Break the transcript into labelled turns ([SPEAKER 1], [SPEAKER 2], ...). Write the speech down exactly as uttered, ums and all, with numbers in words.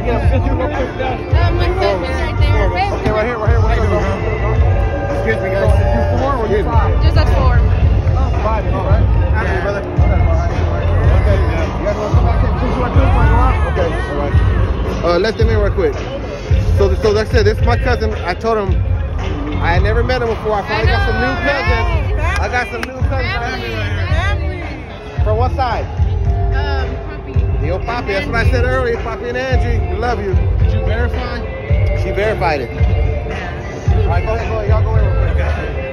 [SPEAKER 1] get a fifty real quick now?
[SPEAKER 2] Um, my husband's right there.
[SPEAKER 1] Okay, right here, right here. What you go? Excuse me, guys. You four or you five?
[SPEAKER 2] Just a four.
[SPEAKER 1] Oh, five, all right. Happy, yeah. Brother. Okay, yeah. You guys want to come back here? Two, two, two, one, go out? Okay, all right. Uh, let them in real quick. So, so like I said, this is my cousin. I told him I had never met him before. I finally got some new cousins. I got some new cousins.
[SPEAKER 2] Family. Family.
[SPEAKER 1] From what side?
[SPEAKER 2] Um, Poppy.
[SPEAKER 1] Yo, Poppy. That's what I said earlier. Poppy and Angie. We love you. Did you verify? She verified it. Yeah. All right, go ahead. Go ahead. Y'all go in real quick.